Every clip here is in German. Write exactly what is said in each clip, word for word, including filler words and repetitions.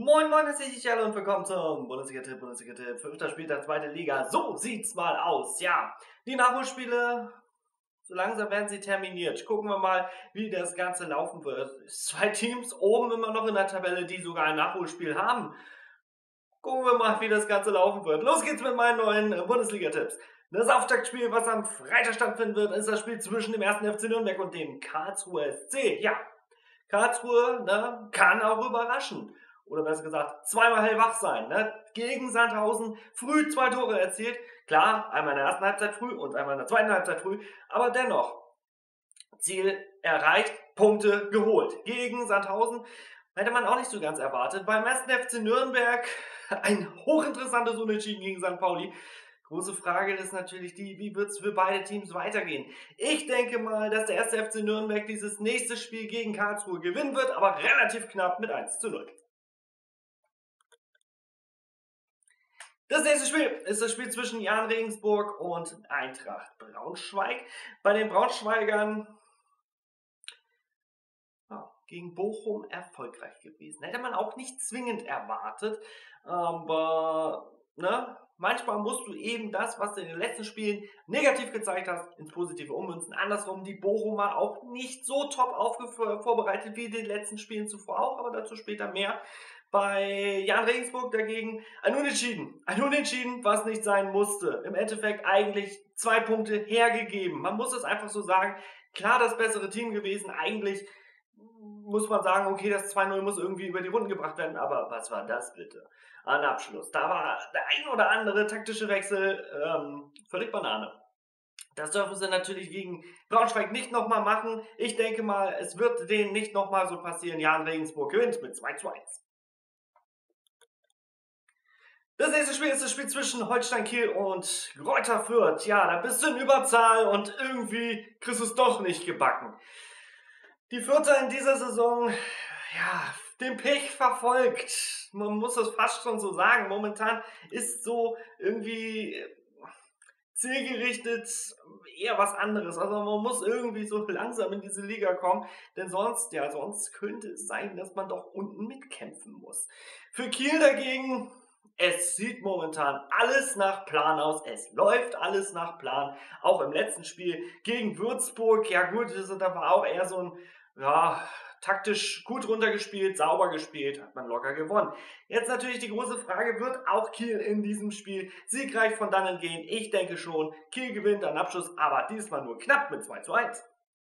Moin Moin, das ist Michael und willkommen zum Bundesliga-Tipp, Bundesliga-Tipp, fünfter Spieltag, zweite Liga. So sieht's mal aus, ja. Die Nachholspiele, so langsam werden sie terminiert. Gucken wir mal, wie das Ganze laufen wird. Zwei Teams oben immer noch in der Tabelle, die sogar ein Nachholspiel haben. Gucken wir mal, wie das Ganze laufen wird. Los geht's mit meinen neuen Bundesliga-Tipps. Das Auftaktspiel, was am Freitag stattfinden wird, ist das Spiel zwischen dem ersten F C Nürnberg und dem Karlsruher S C. Ja, Karlsruhe ne, kann auch überraschen. Oder besser gesagt, zweimal hellwach sein. Ne? Gegen Sandhausen früh zwei Tore erzielt. Klar, einmal in der ersten Halbzeit früh und einmal in der zweiten Halbzeit früh. Aber dennoch, Ziel erreicht, Punkte geholt. Gegen Sandhausen hätte man auch nicht so ganz erwartet. Beim ersten F C Nürnberg ein hochinteressantes Unentschieden gegen Sankt Pauli. Große Frage ist natürlich die, wie wird es für beide Teams weitergehen? Ich denke mal, dass der erste F C Nürnberg dieses nächste Spiel gegen Karlsruhe gewinnen wird, aber relativ knapp mit eins zu null. Das nächste Spiel ist das Spiel zwischen Jahn Regensburg und Eintracht Braunschweig. Bei den Braunschweigern oh, gegen Bochum erfolgreich gewesen. Hätte man auch nicht zwingend erwartet, aber ne, manchmal musst du eben das, was du in den letzten Spielen negativ gezeigt hast, ins Positive ummünzen. Andersrum, die Bochumer auch nicht so top vorbereitet wie in den letzten Spielen zuvor auch, aber dazu später mehr. Bei Jahn Regensburg dagegen ein Unentschieden. Ein Unentschieden, was nicht sein musste. Im Endeffekt eigentlich zwei Punkte hergegeben. Man muss es einfach so sagen. Klar das bessere Team gewesen. Eigentlich muss man sagen, okay, das zwei null muss irgendwie über die Runden gebracht werden. Aber was war das bitte? An Abschluss. Da war der ein oder andere taktische Wechsel ähm, völlig Banane. Das dürfen sie natürlich gegen Braunschweig nicht nochmal machen. Ich denke mal, es wird denen nicht nochmal so passieren. Jahn Regensburg gewinnt mit zwei zu eins. Das nächste Spiel ist das Spiel zwischen Holstein Kiel und Greuther Fürth. Ja, da bist du in Überzahl und irgendwie kriegst du es doch nicht gebacken. Die Fürther in dieser Saison, ja, den Pech verfolgt. Man muss es fast schon so sagen. Momentan ist so irgendwie zielgerichtet eher was anderes. Also man muss irgendwie so langsam in diese Liga kommen, denn sonst, ja, sonst könnte es sein, dass man doch unten mitkämpfen muss. Für Kiel dagegen, es sieht momentan alles nach Plan aus. Es läuft alles nach Plan. Auch im letzten Spiel gegen Würzburg. Ja gut, da war auch eher so ein, ja, taktisch gut runtergespielt, sauber gespielt, hat man locker gewonnen. Jetzt natürlich die große Frage, wird auch Kiel in diesem Spiel siegreich von dannen gehen? Ich denke schon, Kiel gewinnt einen Abschluss, aber diesmal nur knapp mit zwei zu eins.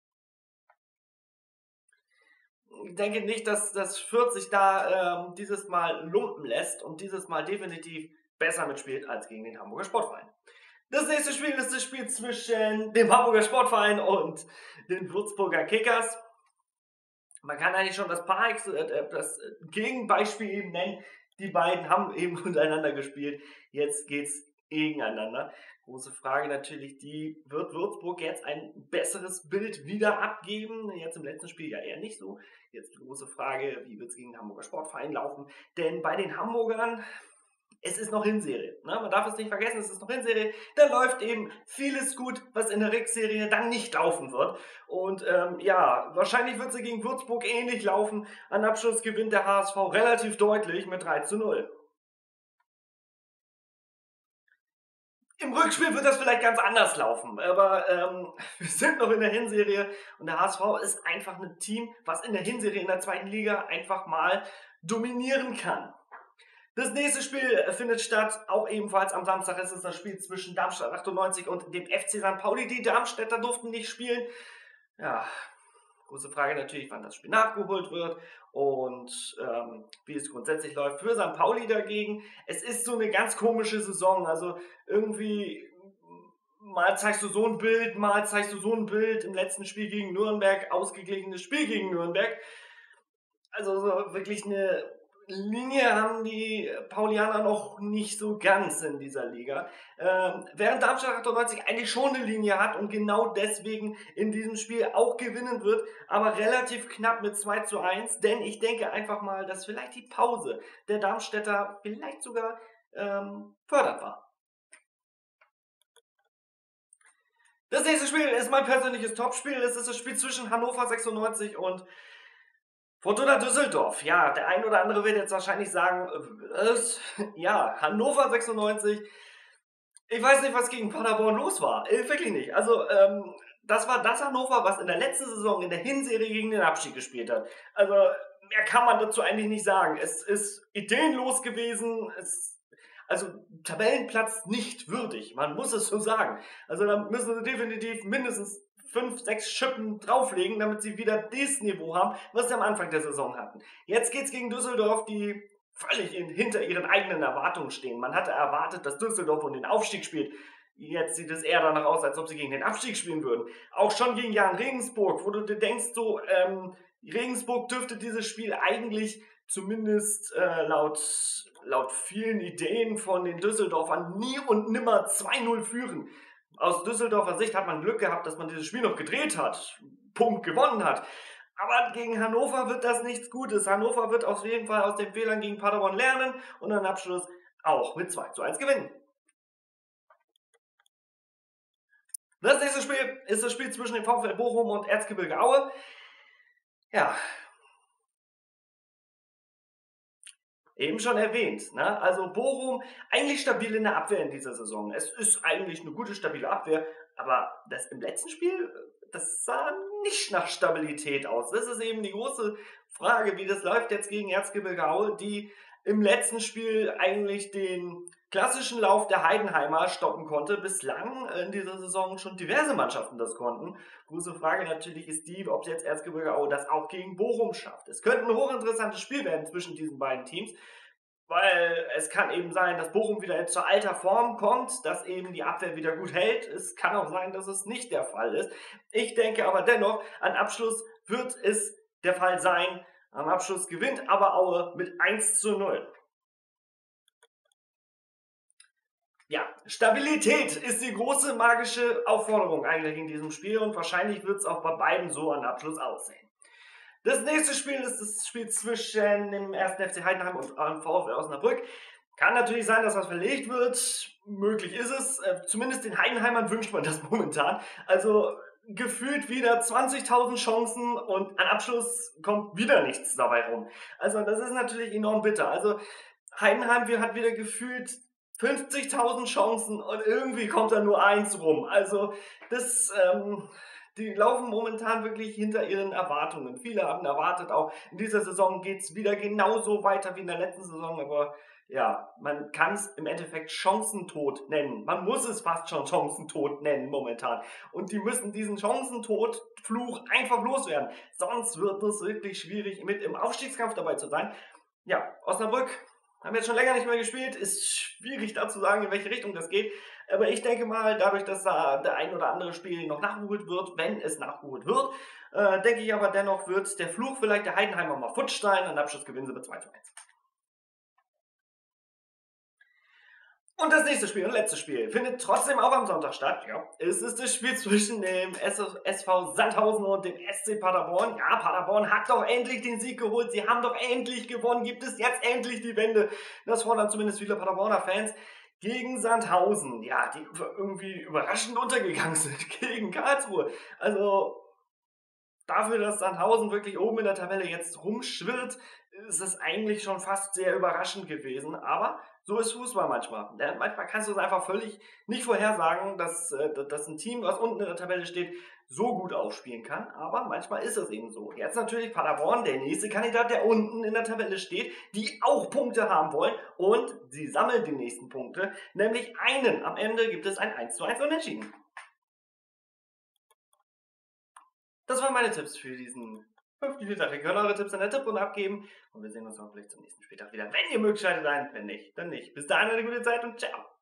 Ich denke nicht, dass das Fürth sich da ähm, dieses Mal lumpen lässt und dieses Mal definitiv besser mitspielt als gegen den Hamburger Sportverein. Das nächste Spiel ist das Spiel zwischen dem Hamburger Sportverein und den Würzburger Kickers. Man kann eigentlich schon das, Paar, äh, das Gegenbeispiel eben nennen. Die beiden haben eben untereinander gespielt. Jetzt geht's gegeneinander. Große Frage natürlich, die wird Würzburg jetzt ein besseres Bild wieder abgeben? Jetzt im letzten Spiel ja eher nicht so. Jetzt die große Frage, wie wird es gegen den Hamburger Sportverein laufen? Denn bei den Hamburgern, es ist noch Hinserie. Ne? Man darf es nicht vergessen, es ist noch Hinserie. Da läuft eben vieles gut, was in der Rückserie dann nicht laufen wird. Und ähm, ja, wahrscheinlich wird sie gegen Würzburg ähnlich laufen. An Abschluss gewinnt der H S V relativ deutlich mit drei zu null. Im Rückspiel wird das vielleicht ganz anders laufen, aber ähm, wir sind noch in der Hinserie und der H S V ist einfach ein Team, was in der Hinserie in der zweiten Liga einfach mal dominieren kann. Das nächste Spiel findet statt, auch ebenfalls am Samstag. Es ist das Spiel zwischen Darmstadt achtundneunzig und dem F C Sankt Pauli. Die Darmstädter durften nicht spielen. Ja, große Frage natürlich, wann das Spiel nachgeholt wird und ähm, wie es grundsätzlich läuft. Für Sankt Pauli dagegen, es ist so eine ganz komische Saison. Also irgendwie, mal zeigst du so ein Bild, mal zeigst du so ein Bild. Im letzten Spiel gegen Nürnberg, ausgeglichenes Spiel gegen Nürnberg. Also so wirklich eine Linie haben die Paulianer noch nicht so ganz in dieser Liga. Ähm, während Darmstadt achtundneunzig eigentlich schon eine Linie hat und genau deswegen in diesem Spiel auch gewinnen wird, aber relativ knapp mit zwei zu eins, denn ich denke einfach mal, dass vielleicht die Pause der Darmstädter vielleicht sogar ähm, fördernd war. Das nächste Spiel ist mein persönliches Topspiel. Es ist das Spiel zwischen Hannover sechsundneunzig und Fortuna Düsseldorf. Ja, der ein oder andere wird jetzt wahrscheinlich sagen, äh, was? Ja, Hannover sechsundneunzig. Ich weiß nicht, was gegen Paderborn los war. Äh, wirklich nicht. Also, ähm, das war das Hannover, was in der letzten Saison in der Hinserie gegen den Abstieg gespielt hat. Also, mehr kann man dazu eigentlich nicht sagen. Es ist ideenlos gewesen. Es, also, Tabellenplatz nicht würdig. Man muss es so sagen. Also, da müssen sie definitiv mindestens fünf, sechs Schippen drauflegen, damit sie wieder dieses Niveau haben, was sie am Anfang der Saison hatten. Jetzt geht's gegen Düsseldorf, die völlig in, hinter ihren eigenen Erwartungen stehen. Man hatte erwartet, dass Düsseldorf um den Aufstieg spielt. Jetzt sieht es eher danach aus, als ob sie gegen den Abstieg spielen würden. Auch schon gegen Jan Regensburg, wo du dir denkst, so, ähm, Regensburg dürfte dieses Spiel eigentlich zumindest äh, laut, laut vielen Ideen von den Düsseldorfern nie und nimmer zwei null führen. Aus Düsseldorfer Sicht hat man Glück gehabt, dass man dieses Spiel noch gedreht hat, Punkt gewonnen hat. Aber gegen Hannover wird das nichts Gutes. Hannover wird auf jeden Fall aus den Fehlern gegen Paderborn lernen und am Abschluss auch mit zwei zu eins gewinnen. Das nächste Spiel ist das Spiel zwischen dem VfL Bochum und Erzgebirge Aue. Ja, eben schon erwähnt, ne? Also Bochum eigentlich stabil in der Abwehr in dieser Saison. Es ist eigentlich eine gute, stabile Abwehr, aber das im letzten Spiel, das sah nicht nach Stabilität aus. Das ist eben die große Frage, wie das läuft jetzt gegen Erzgebirge Aue, die im letzten Spiel eigentlich den klassischen Lauf der Heidenheimer stoppen konnte. Bislang in dieser Saison schon diverse Mannschaften das konnten. Große Frage natürlich ist die, ob jetzt Erzgebirge Aue das auch gegen Bochum schafft. Es könnte ein hochinteressantes Spiel werden zwischen diesen beiden Teams, weil es kann eben sein, dass Bochum wieder zur alter Form kommt, dass eben die Abwehr wieder gut hält. Es kann auch sein, dass es nicht der Fall ist. Ich denke aber dennoch, an Abschluss wird es der Fall sein. Am Abschluss gewinnt aber Aue mit eins zu null. Ja, Stabilität ist die große magische Aufforderung eigentlich in diesem Spiel und wahrscheinlich wird es auch bei beiden so an Abschluss aussehen. Das nächste Spiel ist das Spiel zwischen dem ersten F C Heidenheim und VfL Osnabrück. Kann natürlich sein, dass das verlegt wird. Möglich ist es. Äh, zumindest den Heidenheimern wünscht man das momentan. Also gefühlt wieder zwanzigtausend Chancen und an Abschluss kommt wieder nichts dabei rum. Also das ist natürlich enorm bitter. Also Heidenheim hat wieder gefühlt fünfzigtausend Chancen und irgendwie kommt da nur eins rum. Also das, ähm, die laufen momentan wirklich hinter ihren Erwartungen. Viele haben erwartet, auch in dieser Saison geht es wieder genauso weiter wie in der letzten Saison, aber ja, man kann es im Endeffekt Chancentod nennen. Man muss es fast schon Chancentod nennen momentan. Und die müssen diesen Chancentod-Fluch einfach loswerden. Sonst wird es wirklich schwierig, mit im Aufstiegskampf dabei zu sein. Ja, Osnabrück haben jetzt schon länger nicht mehr gespielt. Ist schwierig da zu sagen, in welche Richtung das geht. Aber ich denke mal, dadurch, dass da der ein oder andere Spiel noch nachgeholt wird, wenn es nachgeholt wird, äh, denke ich aber dennoch, wird der Fluch vielleicht der Heidenheimer mal futsch sein. Und Abschluss gewinnen sie mit zwei zu eins. Und das nächste Spiel und letzte Spiel findet trotzdem auch am Sonntag statt. Ja. Es ist das Spiel zwischen dem S V Sandhausen und dem S C Paderborn. Ja, Paderborn hat doch endlich den Sieg geholt. Sie haben doch endlich gewonnen. Gibt es jetzt endlich die Wende? Das fordern zumindest viele Paderborner Fans. Gegen Sandhausen, ja, die irgendwie überraschend untergegangen sind gegen Karlsruhe. Also dafür, dass Sandhausen wirklich oben in der Tabelle jetzt rumschwirrt, ist es eigentlich schon fast sehr überraschend gewesen. Aber so ist Fußball manchmal. Ja, manchmal kannst du es einfach völlig nicht vorhersagen, dass, dass ein Team, was unten in der Tabelle steht, so gut aufspielen kann. Aber manchmal ist es eben so. Jetzt natürlich Paderborn, der nächste Kandidat, der unten in der Tabelle steht, die auch Punkte haben wollen. Und sie sammeln die nächsten Punkte, nämlich einen. Am Ende gibt es ein eins zu eins Unentschieden. Das waren meine Tipps für diesen fünften Spieltag. Ihr könnt eure Tipps in der Tipprunde abgeben und wir sehen uns hoffentlich zum nächsten Spieltag wieder. Wenn ihr mögt, schaltet ein. Wenn nicht, dann nicht. Bis dahin eine gute Zeit und ciao.